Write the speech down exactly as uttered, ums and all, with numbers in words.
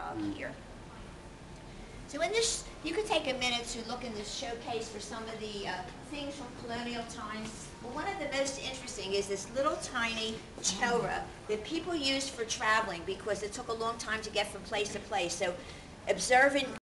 um, here. So in this, you could take a minute to look in this showcase for some of the uh, things from colonial times. But one of the most interesting is this little tiny chowra that people used for traveling because it took a long time to get from place to place. So observing